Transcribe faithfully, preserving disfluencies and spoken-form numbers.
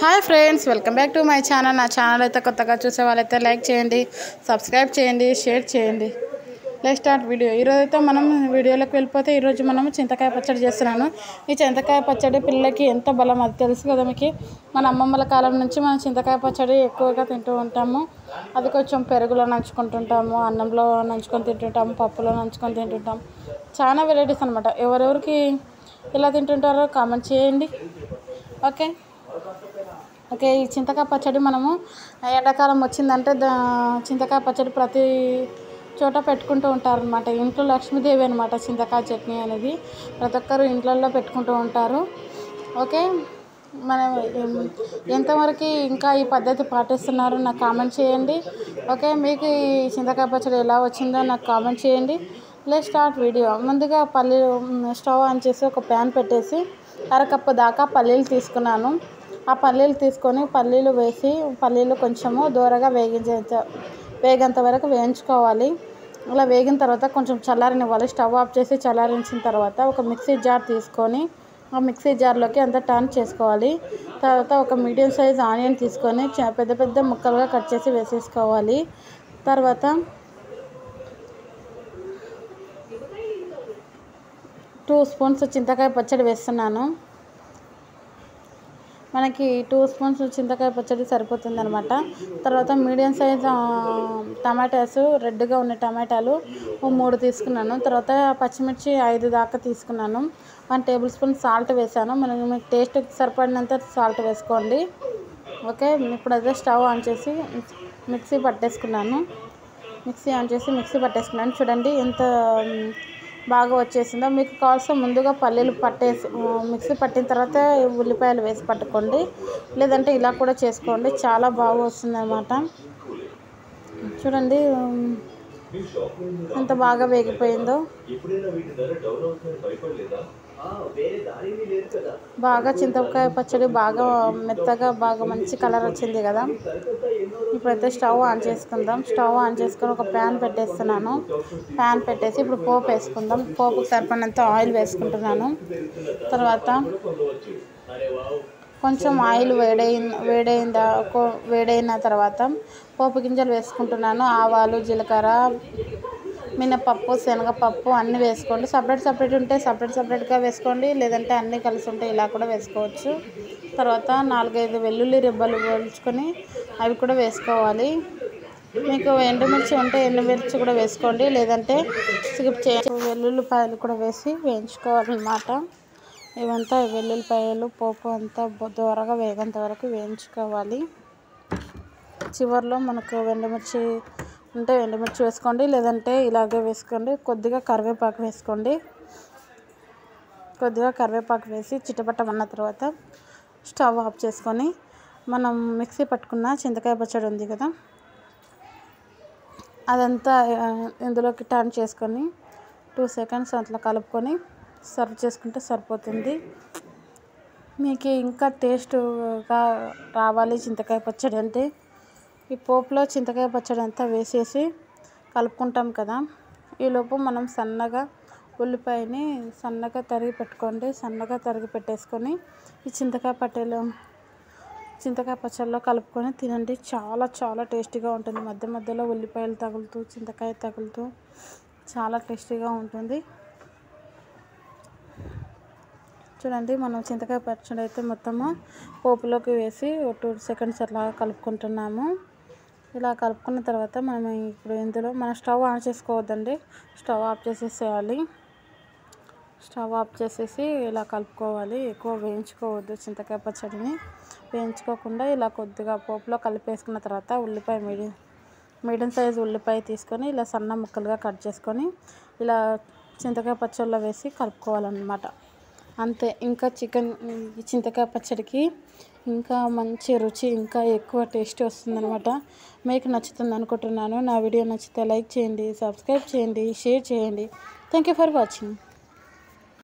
Hi friends, welcome back to my channel. నా channel అయితే కొత్తగా చూసే వాళ్ళైతే లైక్ చేయండి, సబ్స్క్రైబ్ చేయండి, షేర్ చేయండి. Let's start video. ఈరోజు అయితే మనం వీడియోలోకి వెళ్ళిపోతే ఈరోజు మనం చింతకాయ పచ్చడి చేస్తున్నాను. ఈ చింతకాయ పచ్చడి పిల్లలకి ఎంత బలం అది తెలుసు కదా మీకు. మన అమ్మమ్మల కాలం నుంచి మనం చింతకాయ పచ్చడి ఎక్కువగా తింటూ ఉంటాము. అది కొంచెం పెరుగులో నంచుకుంటుంటాము, అన్నంలో నంచుకొని తింటుంటాము, పప్పులో నంచుకొని తింటుంటాం. చాలా వెరైటీస్ అనమాట. ఎవరెవరికి ఎలా తింటుంటారో కామెంట్ చేయండి. ఓకే ఓకే ఈ చింతకాయ పచ్చడి మనము ఎండాకాలం వచ్చిందంటే దా చింతకాయ పచ్చడి ప్రతి చోట పెట్టుకుంటూ ఉంటారనమాట. ఇంట్లో లక్ష్మీదేవి అనమాట చింతకాయ చట్నీ అనేది. ప్రతి ఒక్కరు ఇంట్లల్లో పెట్టుకుంటూ ఉంటారు. ఓకే, మనం ఎంతవరకు ఇంకా ఈ పద్ధతి పాటిస్తున్నారో నాకు కామెంట్ చేయండి. ఓకే, మీకు ఈ చింతకాయ పచ్చడి ఎలా వచ్చిందో నాకు కామెంట్ చేయండి. Let's start video. ముందుగా పల్లీలు స్టవ్ ఆన్ చేసి ఒక ప్యాన్ పెట్టేసి అరకప్పు దాకా పల్లీలు తీసుకున్నాను. ఆ పల్లీలు తీసుకొని పల్లీలు వేసి పల్లీలు కొంచెము దూరగా వేగించే వేగంత వరకు వేయించుకోవాలి. అలా వేగిన తర్వాత కొంచెం చల్లారనివ్వాలి. స్టవ్ ఆఫ్ చేసి చల్లారించిన తర్వాత ఒక మిక్సీ జార్ తీసుకొని ఆ మిక్సీ జార్లోకి అంతా టర్న్ చేసుకోవాలి. తర్వాత ఒక మీడియం సైజ్ ఆనియన్ తీసుకొని పెద్ద పెద్ద ముక్కలుగా కట్ చేసి వేసేసుకోవాలి. తర్వాత టూ స్పూన్స్ చింతకాయ పచ్చడి వేస్తున్నాను. మనకి టూ స్పూన్స్ చింతకాయ పచ్చడి సరిపోతుంది అనమాట. తర్వాత మీడియం సైజ్ టమాటాస్ రెడ్గా ఉన్న టమాటాలు మూడు తీసుకున్నాను. తర్వాత పచ్చిమిర్చి ఐదు దాకా తీసుకున్నాను. వన్ టేబుల్ స్పూన్ సాల్ట్ వేసాను. మనం మీకు టేస్ట్కి సరిపడినంత సాల్ట్ వేసుకోండి. ఓకే, ఇప్పుడు అదే స్టవ్ ఆన్ చేసి మిక్సీ పట్టేసుకున్నాను. మిక్సీ ఆన్ చేసి మిక్సీ పట్టేసుకున్నాను. చూడండి ఎంత బాగా వచ్చేసిందో. మీకు కావాల్సిన ముందుగా పల్లీలు పట్టేసి మిక్సీ పట్టిన తర్వాత ఉల్లిపాయలు వేసి పట్టుకోండి, లేదంటే ఇలా కూడా చేసుకోండి. చాలా బాగా వస్తుంది అన్నమాట. చూడండి ఎంత బాగా వేగిపోయిందో. బాగా చింతకాయ పచ్చడి బాగా మెత్తగా బాగా మంచి కలర్ వచ్చింది కదా. ఇప్పుడైతే స్టవ్ ఆన్ చేసుకుందాం. స్టవ్ ఆన్ చేసుకొని ఒక ప్యాన్ పెట్టేస్తున్నాను. ప్యాన్ పెట్టేసి ఇప్పుడు పోపు వేసుకుందాం. పోపుకి సరిపడినంత ఆయిల్ వేసుకుంటున్నాను. తర్వాత కొంచెం ఆయిల్ వేడైన వేడైన వేడైన తర్వాత పోపు గింజలు వేసుకుంటున్నాను. ఆవాలు, జీలకర్ర, మినపప్పు, శనగపప్పు అన్నీ వేసుకోండి. సపరేట్ సపరేట్ ఉంటే సపరేట్ సపరేట్గా వేసుకోండి, లేదంటే అన్నీ కలిసి ఉంటే ఇలా కూడా వేసుకోవచ్చు. తర్వాత నాలుగైదు వెల్లుల్లి రెబ్బలు వేయించుకొని అవి కూడా వేసుకోవాలి. మీకు ఎండుమిర్చి ఉంటే ఎండుమిర్చి కూడా వేసుకోండి, లేదంటే స్కిప్ చేయండి. వెల్లుల్లిపాయలు కూడా వేసి వేయించుకోవాలన్నమాట. ఇవంతా వెల్లుల్లిపాయలు పోపు అంతా దూరగా వేగంత వరకు వేయించుకోవాలి. చివరిలో మనకు ఎండుమిర్చి ఉంటే ఎండుమిర్చి వేసుకోండి, లేదంటే ఇలాగే వేసుకోండి. కొద్దిగా కరివేపాకు వేసుకోండి. కొద్దిగా కరివేపాకు వేసి చిటపట్టమన్న తర్వాత స్టవ్ ఆఫ్ చేసుకొని మనం మిక్సీ పట్టుకున్న చింతకాయ పచ్చడి ఉంది కదా, అదంతా ఇందులోకి టర్న్ చేసుకొని టూ సెకండ్స్ అట్లా కలుపుకొని సర్వ్ చేసుకుంటే సరిపోతుంది. మీకు ఇంకా టేస్ట్గా రావాలి చింతకాయ పచ్చడి అంటే ఈ పోపులో చింతకాయ పచ్చడి అంతా వేసేసి కలుపుకుంటాం కదా. ఈలోపు మనం సన్నగా ఉల్లిపాయని సన్నగా తరిగి పెట్టుకోండి. సన్నగా తరిగి పెట్టేసుకొని ఈ చింతకాయ పట్టెలో చింతకాయ పచ్చడిలో కలుపుకొని తినండి. చాలా చాలా టేస్టీగా ఉంటుంది. మధ్య మధ్యలో ఉల్లిపాయలు తగులుతూ చింతకాయ తగులుతూ చాలా టేస్టీగా ఉంటుంది. చూడండి, మనం చింతకాయ పచ్చడి అయితే మొత్తము పోపులోకి వేసి ఒక టూ సెకండ్స్ అట్లా కలుపుకుంటున్నాము. ఇలా కలుపుకున్న తర్వాత మనం ఇప్పుడు ఇందులో మనం స్టవ్ ఆన్ చేసుకోవద్దండి. స్టవ్ ఆఫ్ చేసేసేయాలి. స్టవ్ ఆఫ్ చేసేసి ఇలా కలుపుకోవాలి. ఎక్కువ వేయించుకోవద్దు. చింతకాయ పచ్చడిని వేయించుకోకుండా ఇలా కొద్దిగా పోపులో కలిపేసుకున్న తర్వాత ఉల్లిపాయ మీడియం మీడియం సైజు ఉల్లిపాయ తీసుకొని ఇలా సన్న ముక్కలుగా కట్ చేసుకొని ఇలా చింతకాయ పచ్చడిలో వేసి కలుపుకోవాలన్నమాట. అంతే. ఇంకా చికెన్ చింతకాయ పచ్చడికి ఇంకా మంచి రుచి, ఇంకా ఎక్కువ టేస్ట్ వస్తుందన్నమాట. మీకు నచ్చుతుంది అనుకుంటున్నాను. నా వీడియో నచ్చితే లైక్ చేయండి, సబ్స్క్రైబ్ చేయండి, షేర్ చేయండి. Thank you for watching.